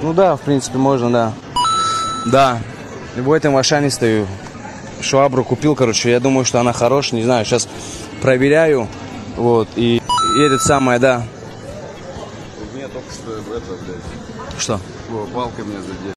Ну да, в принципе, можно, да. Да, в этом Ашане стою. Швабру купил, короче, я думаю, что она хорошая, не знаю, сейчас проверяю. Вот, и этот самое, да. У меня только что это, блядь. Что? Палкой меня задели.